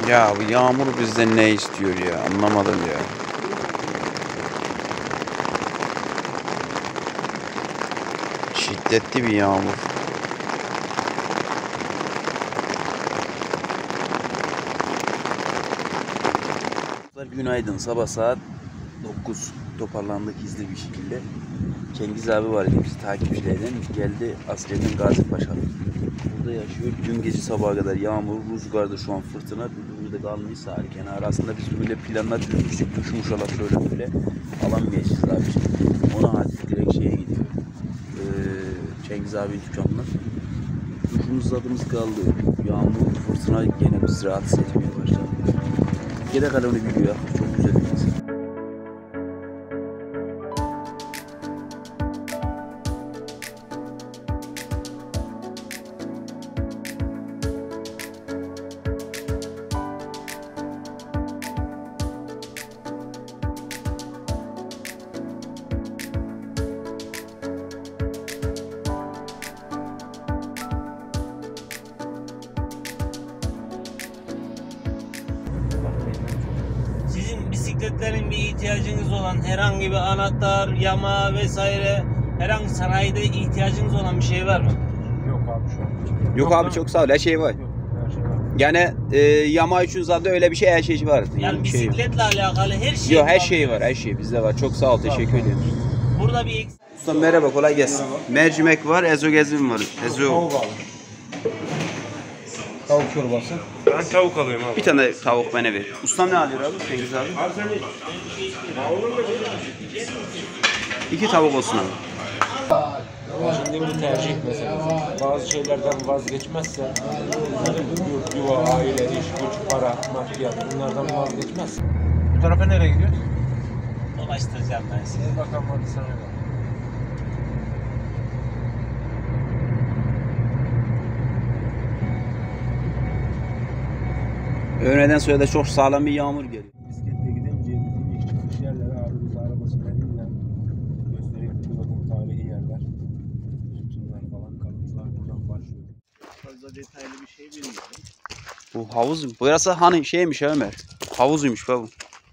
Ya bu yağmur bizden ne istiyor ya? Anlamadım ya. Şiddetli bir yağmur. Günaydın. Sabah saat 9. Toparlandık hızlı bir şekilde. Cengiz abi var bizi takipçilerden. Geldi askerden Gazipaşa. Burada yaşıyor. Dün gece sabaha kadar yağmur, rüzgarda şu an fırtına. Burada kalmış sahil kenarı. Aslında biz böyle planlar düzmüştük. Düşmüş olarak şöyle böyle alamayacağız abi. Ona artık direkt şeye gidiyor. Cengiz abinin dükkanına. Duşumuz tadımız kaldı. Yağmur, fırtına gene bizi rahatsız etmeye başladı. Gene kalanı biliyor. Çok güzel bir insan. Sizin bisikletlerin bir ihtiyacınız olan herhangi bir anahtar, yama vesaire herhangi sanayide ihtiyacınız olan bir şey var mı? Yok abi şu an. Yok abi çok sağ ol. Her şey var. Yok, her şey var. Yani yama için zaten öyle bir şey her şey var. Yani bir şey yok. bisikletle alakalı her şey Yok her var. şey var. Her şey bizde var. Çok sağ ol. Teşekkür ederim. Burada bir eksik. Usta merhaba. Kolay gelsin. Mercimek var. Ezogezin var. Tavuk aldım. Tavuk çorbası. Ben tavuk alayım abi. Bir tane tavuk bana ver. Ustam ne alıyor abi? Cengiz abi. Abi sen İki tavuk olsun abi. şimdi bir tercih meselesi. Bazı şeylerden vazgeçmezse yurt, yuva, aile, iş, güç, para, maddiyat bunlardan vazgeçmez. Bu tarafa nereye gidiyoruz? Dolaştıracağım ben sizi. Bakalım hadi sana bak. Öğleden sonra da çok sağlam bir yağmur geliyor. Bisikletle gidemeyeceğimiz ilk çıkış yerleri abi biz arabasıyla inen göstereyim bakın tarihi yerler. Sütunlar falan kalıntılar buradan başlıyor. Fazla detaylı bir şey bilmiyorum. Bu havuz. Burası hani şeymiş Ömer. Havuzuymuş bu.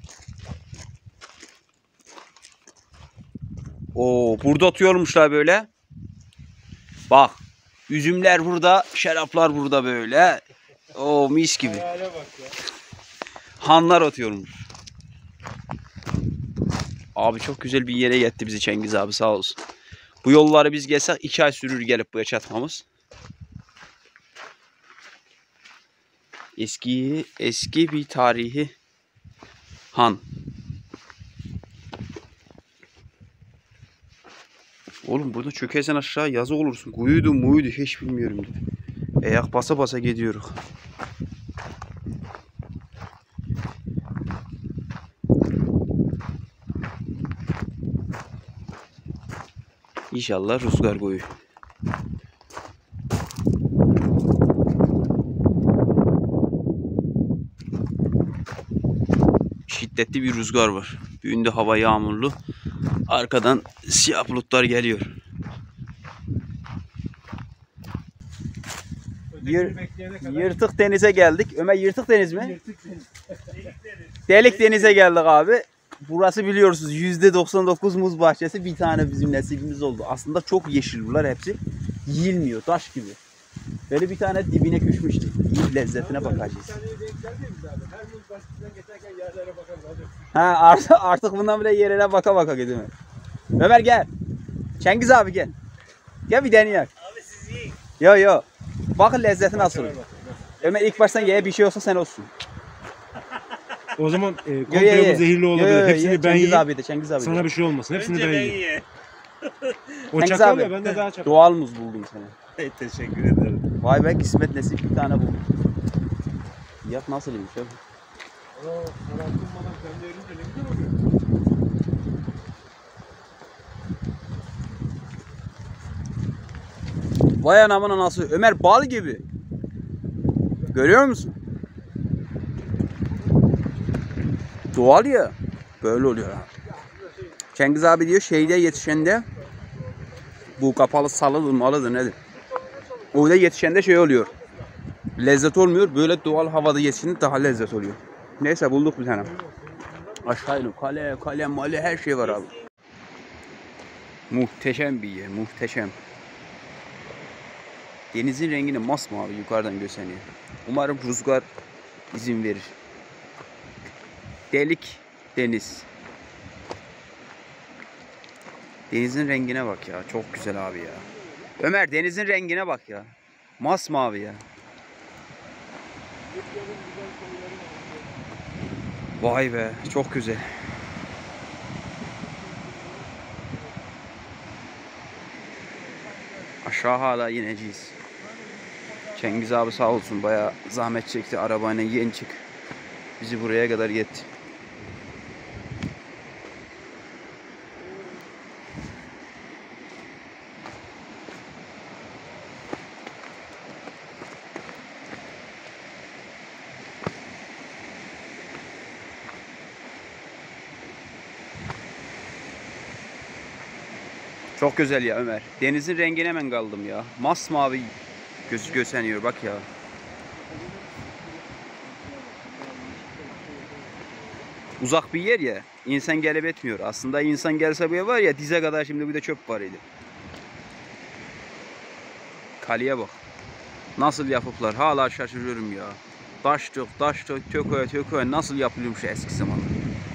Oo, burada atıyormuşlar böyle. Bak. Üzümler burada, şaraplar burada böyle. Oo mis gibi. Hayale bak ya. Hanlar atıyormuş. Abi çok güzel bir yere getti bizi Cengiz abi sağ olsun. Bu yolları biz gelsek 2 ay sürür gelip buraya çatmamız. Eski bir tarihi han. Oğlum burada çökersen aşağı yazık olursun. Kuyuydu muydu hiç bilmiyorum. Ayak basa basa gidiyoruz. İnşallah rüzgar koyu. Şiddetli bir rüzgar var. Bugün de hava yağmurlu. Arkadan siyah bulutlar geliyor. Yırtık denize geldik. Ömer yırtık deniz mi? Delik denize geldik abi. Burası biliyorsunuz %99 muz bahçesi. Bir tane bizim nasibimiz oldu. Aslında çok yeşil bunlar hepsi. Yiyilmiyor taş gibi. Böyle bir tane dibine küçmüştü. İyi lezzetine bakacağız. Ha artık bundan bile yerine baka baka gidiyor. Ömer gel. Cengiz abi gel. Gel bir deneyelim. Abi siz yiyin. Yo. Bakın lezzeti nasıl. Ömer ilk baştan ye bir şey olsa sen olsun. O zaman komple bu zehirli olabilir. Hepsini ben yiyeyim. Cengiz abi de. Sana bir şey olmasın. Hepsini Önce ben ben yiyeyim. ye. O Cengiz çakal abi, ya ben de daha çakal. Doğal muz buldum sana. Teşekkür ederim. Vay be kısmet nasip bir tane buldum. Fiyat nasılmış abi? Vay anamın anası. Ömer bal gibi. Görüyor musun? Doğal ya. Böyle oluyor ha. Cengiz abi diyor şeyde yetişende bu kapalı salıdır malıdır nedir? Orada yetişende şey oluyor. lezzet olmuyor. Böyle doğal havada yesin daha lezzet oluyor. Neyse bulduk bir tane. Aşağı inin. Kale, male her şey var abi. Muhteşem bir yer, muhteşem. Denizin rengini masmavi yukarıdan gösteriyor. Umarım rüzgar izin verir. Delik deniz. Denizin rengine bak ya. Çok güzel abi ya. Ömer denizin rengine bak ya. Masmavi ya. Vay be çok güzel. Aşağı hala ineceğiz. Cengiz abi sağ olsun bayağı zahmet çekti. Arabayla yen çık. Bizi buraya kadar yetti. Çok güzel ya Ömer. Denizin rengine hemen kaldım ya. Masmavi gözü göseniyor bak ya. Uzak bir yer ya. İnsan gelip etmiyor. Aslında insan gelse buraya var ya dize kadar şimdi bir de çöp var idi. Kaleye bak. Nasıl yapıplar? Hala şaşırıyorum ya. Taş tököye nasıl yapılıyormuş eski zamanda.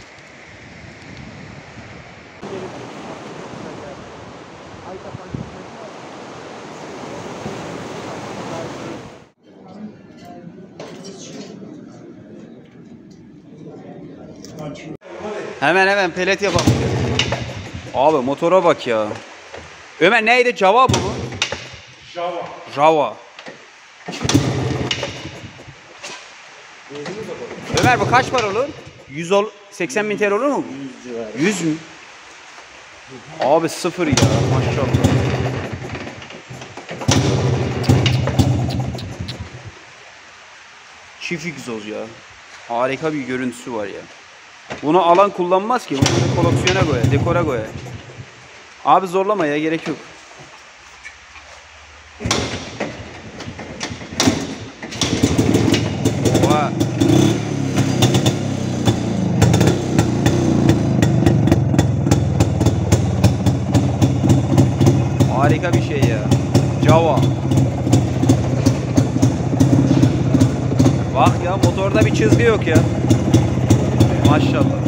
Hemen pelet yapalım. Abi motora bak ya. Ömer neydi? Java bu mu? Java. Ömer bu kaç para olur? 80 bin TL olur mu? 100 mü? Abi sıfır ya maşallah. Çift egzoz ya. Harika bir görüntüsü var ya. Bunu alan kullanmaz ki. Bunu koleksiyona koyar, dekora koyar. Abi zorlamaya gerek yok. Oha. Harika bir şey ya. Java. Bak ya motorda bir çizgi yok ya. Maşallah.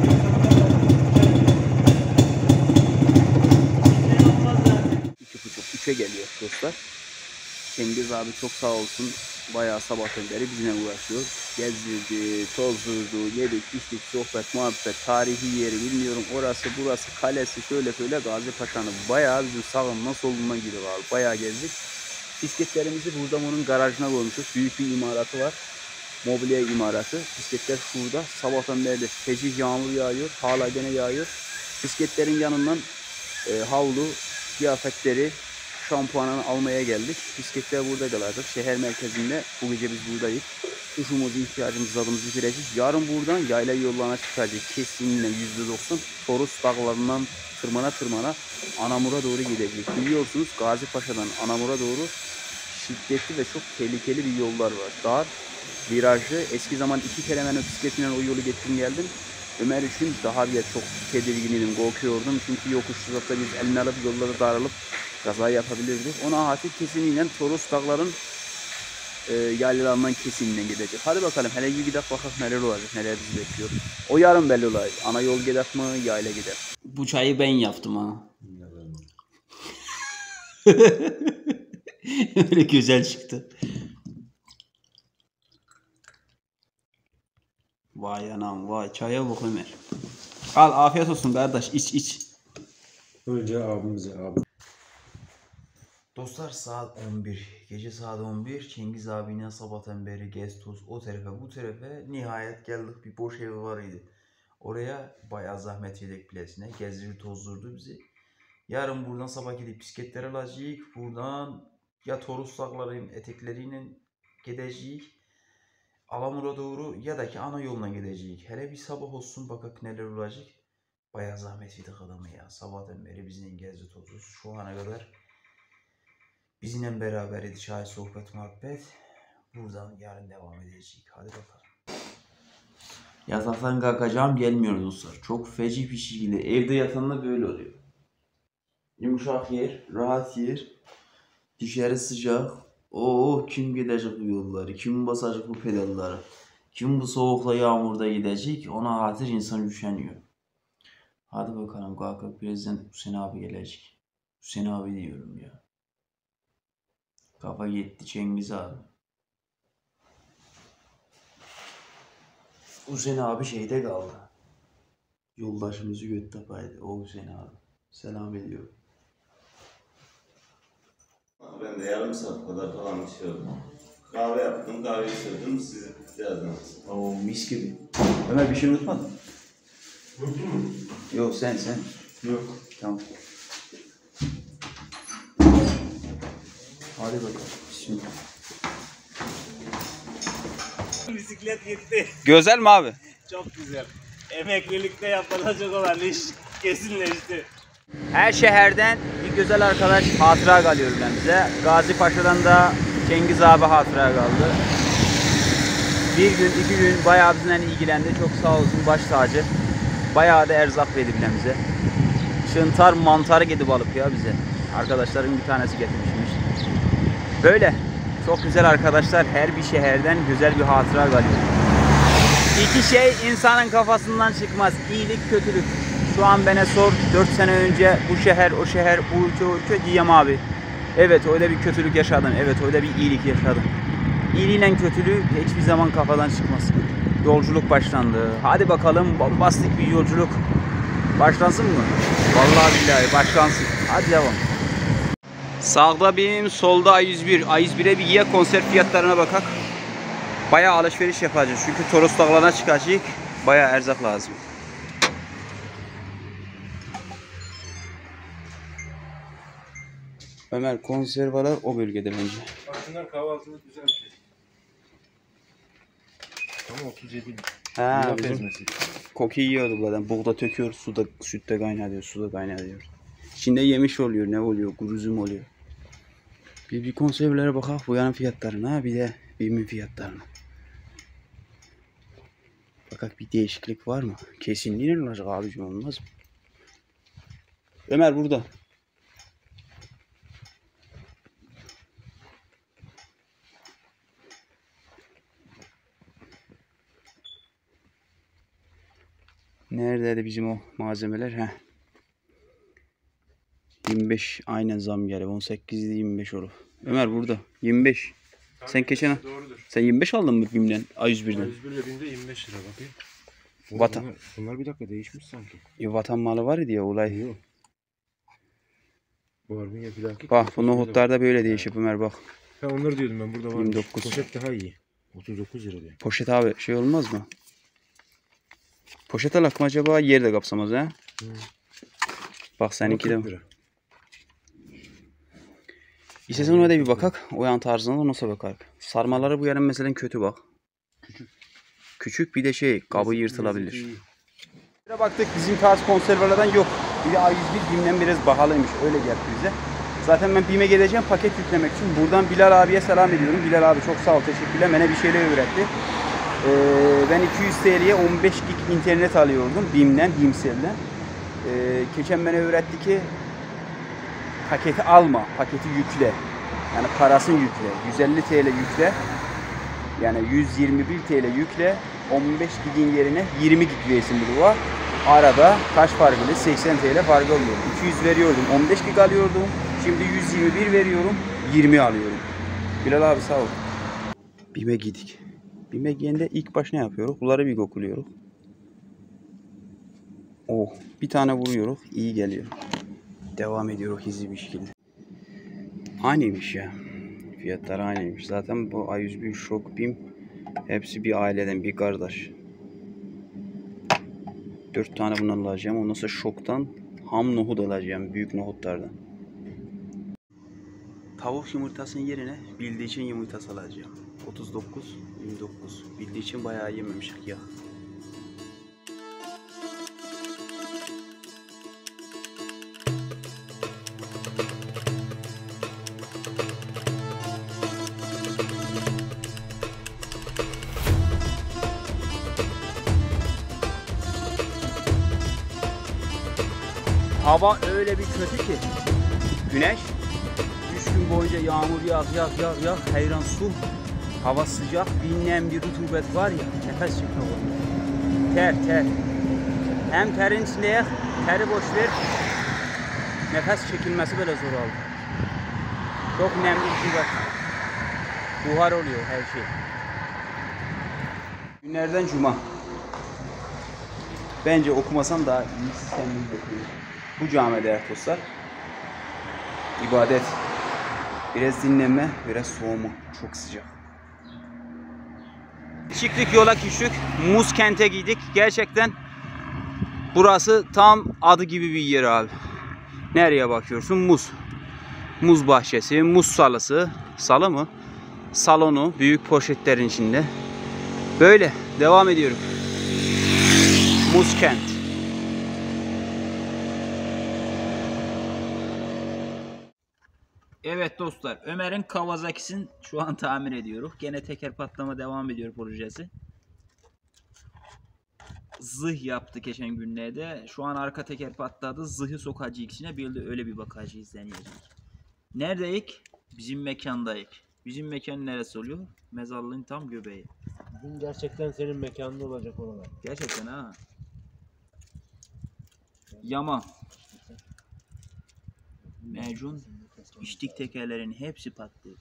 Üçe geliyor dostlar. Cengiz abi çok sağ olsun. Bayağı sabahtan beri bizimle uğraşıyor. Gezdirdi, tozdurdu, yedik, içtik, sohbet, muhabbet, tarihi yeri bilmiyorum. Orası, burası, kalesi şöyle şöyle Gazi Paşa'nın bayağı bizim sağından solundan gidiyor abi. Bayağı gezdik. Bisikletlerimizi burada onun garajına koymuşuz. Büyük bir imaratı var. Mobilya imaratı. Bisikletler şurada. Sabahtan beri de feci yağmur yağıyor. Hala gene yağıyor. Bisikletlerin yanından havlu, kıyafetleri, şampuanını almaya geldik. Bisikletler burada kalacak. Şehir merkezinde. Bu gece biz buradayız. Uşumuzu, ihtiyacımızı, adımızı bitireceğiz. Yarın buradan yayla yollarına çıkacağız. Kesinlikle %90 Toros dağlarından tırmana Anamur'a doğru gidecek. Biliyorsunuz Gazi Paşa'dan Anamur'a doğru şiddetli ve çok tehlikeli bir yollar var. Dar, virajlı. Eski zaman 2 kere ben bisikletimle o yolu gittim geldim. Ömer için daha bir çok tedirginim, korkuyordum. Çünkü yokuşlu zaten biz elini alıp yollara darılıp kaza yapabilirdik. Ona hati kesinlikle Toros dağların yaylalarından kesinlikle gidecek. Hadi bakalım hele bir gidelim bakalım neler olacak, neler bizi bekliyor. O yarın belli olacak. Ana yol gider mi, yayla gider. Bu çayı ben yaptım ha. Öyle güzel çıktı. Vay anam vay çaya bak Ömer. Al afiyet olsun kardeş iç. Önce abimize abi. Dostlar saat 11. Gece saat 11. Cengiz abiyle sabahtan beri gez toz o tarafa bu tarafa nihayet geldik bir boş evi var idi. Oraya bayağı zahmet yedik plesine. Gezdirdi tozdurdu bizi. Yarın buradan sabah gidip bisikletler alacağız. Buradan ya Toros dağlarının etekleriyle gideceğiz. Alamur'a doğru ya da ki ana yoluna gideceğiz. Hele bir sabah olsun bakak neler olacak. Bayağı zahmet yedik adamı ya. Sabahtan beri bizimle gezdi tozuz. Şu ana kadar bizimle beraber idi çay sohbet muhabbet. Buradan yarın devam edecek. Hadi bakalım. Yataktan kalkacağım gelmiyor dostlar. Çok feci bir şekilde. Evde yatanla böyle oluyor. Yumuşak yer, rahat yer. Dışarı sıcak. Oo, kim gidecek bu yolları? Kim basacak bu pedalları? Kim bu soğukla yağmurda gidecek? Ona hatır insan üşeniyor. Hadi bakalım kalkıp birazdan Hüseyin abi gelecek. Hüseyin abi diyorum ya. Kafa gitti Cengiz abi. Hüseyin abi şeyde kaldı. Yoldaşımızı Göttapay'dı. O Hüseyin abi. Selam ediyorum. Ben de yarım saat kadar falan bir şey oldu. Kahve yaptım, kahve sürdüm, siz yazdınız. Oo mis gibi. Ömer bir şey unutmadın. Yok sen. Yok. Tamam. Hadi bakalım. Bismillah. Bisiklet gitti. Güzel mi abi? Çok güzel. Emeklilikte yapılacak olan iş kesinleşti. Her şehirden bir güzel arkadaş hatıra kalıyor bize. Gazi Paşa'dan da Cengiz abi hatıra kaldı. Bir gün, iki gün bayağı bizimle ilgilendi. Çok sağ olsun, baş tacı. Bayağı da erzak verdi bize. Çıntar mantarı gidip alıp ya bize. Arkadaşların bir tanesi getirmişmiş. Böyle. Çok güzel arkadaşlar. Her bir şehirden güzel bir hatıra kalıyor. İki şey insanın kafasından çıkmaz. İyilik, kötülük. Şu an bana sor 4 sene önce bu şehir, o şehir, bu ülke, o ülke diyem abi. Evet öyle bir kötülük yaşadın. Evet öyle bir iyilik yaşadın. İyiliğiyle kötülüğü hiçbir zaman kafadan çıkmaz. Yolculuk başlandı. Hadi bakalım bombastik bir yolculuk. Başlansın mı? Vallahi billahi başlansın. Hadi devam. Sağda BİM, solda A101. A101'e bir giye konser fiyatlarına bakak. Bayağı alışveriş yapacağız. Çünkü Toros Dağları'na çıkacak. Bayağı erzak lazım. Ömer konservalar o bölgede bence. Aslında kahvaltılık güzel bir şey. Ama 37 Ha, lira bizim ezmesi. koki yiyorduk zaten. Buğda töküyor, sütte kaynatıyor, suda kaynatıyor. İçinde yemiş oluyor, ne oluyor, gruzum oluyor. Bir konservelere bakak bu yanın fiyatlarına, bir de BİM'in fiyatlarına. Bakak bir değişiklik var mı? Kesinlikle olacak abicim, olmaz mı? Ömer burada. Neredeydi bizim o malzemeler? Heh. 25 aynen zam geldi. 18 25 olur. Ömer burada. 25. Sen geçen Doğrudur. sen 25 aldın mı BİM'den? A101'den. 101 ile BİM'de 25 lira bakayım. Vatan. Bunlar bir dakika değişmiş sanki. Vatan malı var ya olay. Yok. Bu harbi bir dakika. Bak bu nohutlarda böyle değişip Ömer bak. Ha onları diyordum ben burada var. 29. Poşet daha iyi. 39 lira diyor. Poşet abi şey olmaz mı? Poşet alak mı acaba yer de kapsamaz ha? Hı. Bak seninki de. 40 lira. İstersen ona da bir bakak. O yan tarzına da nasıl bakar. Sarmaları bu yarın mesela kötü bak. Küçük bir de şey kabı yırtılabilir. Şöyle baktık bizim tarz konservelerden yok. Bir de A101 BİM'den biraz pahalıymış. Öyle geldi bize. Zaten ben BİM'e geleceğim paket yüklemek için. Buradan Bilal abiye selam ediyorum. Bilal abi çok sağ ol, teşekkürler. Bana bir şeyler öğretti. Ben 200 TL'ye 15 gig internet alıyordum BİM'den, BİMsel'den. Geçen bana öğretti ki paketi alma, paketi yükle. Yani parasını yükle. 150 TL yükle. Yani 121 TL yükle. 15 gigin yerine 20 gig versin bu var. Arada kaç farkıyla 80 TL farkı oluyor. 200 veriyordum, 15 gig alıyordum. Şimdi 121 veriyorum, 20 alıyorum. Bilal abi sağ ol. BİM'e gittik. BİM'e gelince ilk baş ne yapıyoruz? Bunları bir kokuluyoruz. Oh, bir tane vuruyoruz, iyi geliyor. Devam ediyoruz hızlı bir şekilde. Aynıymış ya. Fiyatlar aynıymış. Zaten bu A101, Şok, BİM hepsi bir aileden, bir kardeş. 4 tane bundan alacağım. Ondan sonra Şok'tan ham nohut alacağım. Büyük nohutlardan. Tavuk yumurtasının yerine bildiği için yumurtası alacağım. 39, 29. Bildiği için bayağı yememişik ya. hava öyle bir kötü ki. Güneş 3 gün boyunca yağmur yağ. Hayran su. Hava sıcak. Bir rutubet var ya. Nefes çekmek oluyor. Ter. Hem terin içinde teri boş ver. Nefes çekilmesi böyle zor oldu. Çok nemli rutubet. Buhar oluyor her şey. Günlerden cuma. Bence okumasam daha iyi sistemli okuyor. Bu camide değerli dostlar. İbadet. Biraz dinlenme, biraz soğuma. Çok sıcak. Çıktık yola küçük. Muz kente gittik. Gerçekten burası tam adı gibi bir yer abi. Nereye bakıyorsun? Muz. Muz bahçesi, muz salısı. Salı mı? Salonu büyük poşetlerin içinde. Böyle devam ediyorum. Muz kent. Evet dostlar, Ömer'in Kawasaki'sini şu an tamir ediyoruz. Gene teker patlama devam ediyor projesi. Zırh yaptı geçen günlerde. Şu an arka teker patladı. Zırhı sokacağız içine. Bir de öyle bir bakacağız, deneyeceğiz. Neredeyik? Bizim mekandayık. Bizim mekan neresi oluyor? Mezarlığın tam göbeği. Bugün gerçekten senin mekanında olacak oralar. Gerçekten ha. Yama. Mecun. İçtik tekerlerin hepsi patlıyor.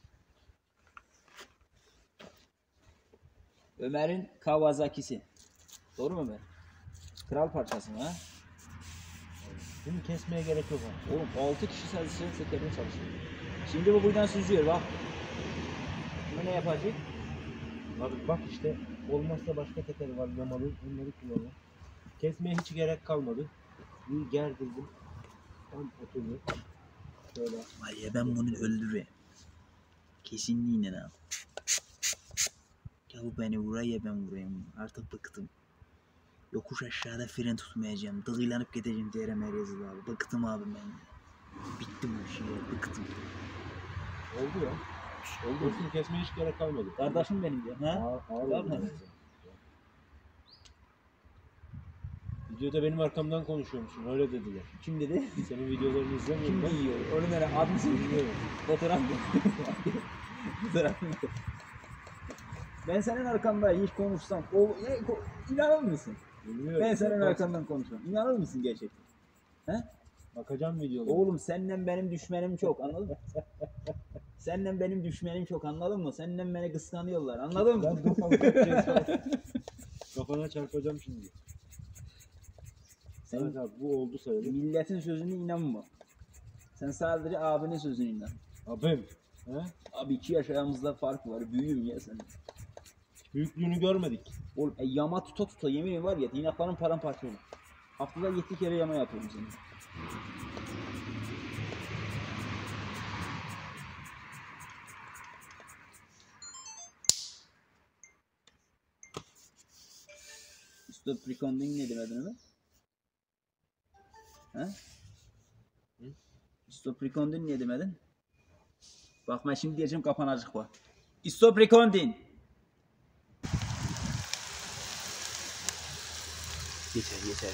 Ömer'in Kawasaki'si. Doğru mu Ömer? Kral parçası mı ha? Bunu kesmeye gerek yok ha. Oğlum 6 kişi sadece tekerini çalışıyor. Şimdi bu buradan süzüyor bak. Bunu ne yapacak? Abi bak işte olmazsa başka teker var yamalı, onları kullanalım. Kesmeye hiç gerek kalmadı. Bir gerdirdim. Tam oturuyor. Şöyle. Var ya ben bunu öldüreyim. Kesinlikle abi. Ya bu beni vurar ya ben vurayım. Artık bıktım. Yokuş aşağıda fren tutmayacağım. Dığılanıp gideceğim DRM yazılı abi. Bıktım abi ben. Bitti bu şey ya. Bıktım. Oldu ya. Oldu. Olsun kesmeye hiç gerek kalmadı. Kardeşim benim ya. Ha? Ağır Var oldu. mı? Videoda benim arkamdan konuşuyormuşsun. Öyle dediler. Kim dedi? Senin videolarını izlemiyorum Kim ben. yiyor? Onu nereye? Adını söylüyor. Fotoğraf mı? Fotoğraf mı? Ben senin arkandayım hiç konuşsam. İnanır mısın? Bilmiyorum. Ben senin arkandan konuşmam. İnanır mısın gerçekten? He? Bakacağım videolara. Oğlum senden benim düşmenim çok anladın mı? Senden benim düşmenim çok anladın mı? Senden beni kıskanıyorlar anladın mı? Ben kafama çarpacağım. Kafana çarpacağım şimdi. Sen Evet abi bu oldu sayılır. milletin sözüne inanma. Sen sadece abinin sözüne inan. Abim. He? Abi 2 yaş aramızda fark var. Büyüğüm ya senin. Büyüklüğünü görmedik. Oğlum yama tuta yemin var ya dinakların paramparça olur. Haftada 7 kere yama yapıyorum seni. Stop recording ne demedin mi? He? Stop recording niye demedin? Bak ben şimdi diyeceğim kapanacak var. Stop recording. Yeter.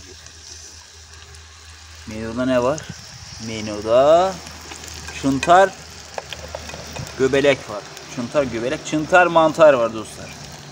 Menüde ne var? Menüde çıntar göbelek var. Çıntar mantar var dostlar.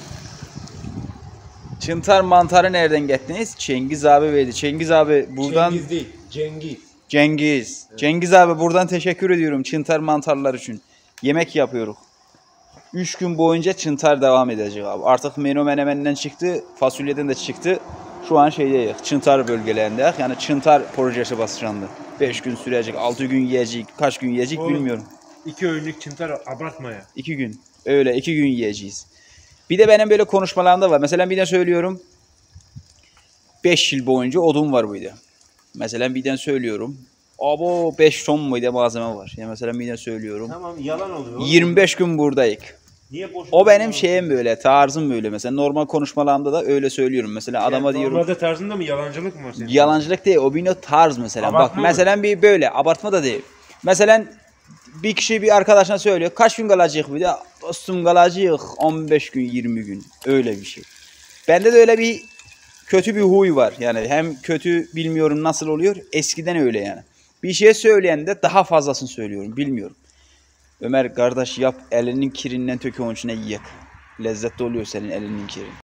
Çıntar mantarı nereden gettiniz? Cengiz abi verdi. Cengiz abi buradan... Cengiz değil. Cengiz. Cengiz. Evet. Cengiz abi buradan teşekkür ediyorum çıntar mantarlar için. Yemek yapıyoruz. 3 gün boyunca çıntar devam edecek abi. Artık menü menemenden çıktı. Fasulyeden de çıktı. Şu an şeydeyiz. Çıntar bölgelerinde. Yani çıntar projesi başlandı. 5 gün sürecek. 6 gün yiyecek. Kaç gün yiyecek Oğlum, bilmiyorum. 2 öğünlük çıntar abartma ya. 2 gün. Öyle 2 gün yiyeceğiz. Bir de benim böyle konuşmalarımda var. Mesela bir de söylüyorum. 5 yıl boyunca odun var buydu. Mesela birden söylüyorum. Abo 5 ton muydu malzeme var. Ya mesela birden söylüyorum. Tamam yalan oluyor. 25 gün buradayık. Niye boş? O benim şeyim böyle, tarzım böyle. Mesela normal konuşmalarımda da öyle söylüyorum. Mesela adama diyorum. Normalde tarzında mı yalancılık mı var senin? Yalancılık değil, o bir tarz mesela. Abartma bak mı? mesela bir böyle, abartma da değil. Mesela bir kişi bir arkadaşına söylüyor. Kaç gün kalacak bir de? Dostum kalacak 15 gün, 20 gün. Öyle bir şey. Bende de öyle bir kötü bir huy var. Yani hem kötü bilmiyorum nasıl oluyor. Eskiden öyle yani. Bir şey söyleyen de daha fazlasını söylüyorum. Bilmiyorum. Ömer kardeş yap elinin kirinden tökü onun içine yiyek. Lezzetli oluyor senin elinin kiri.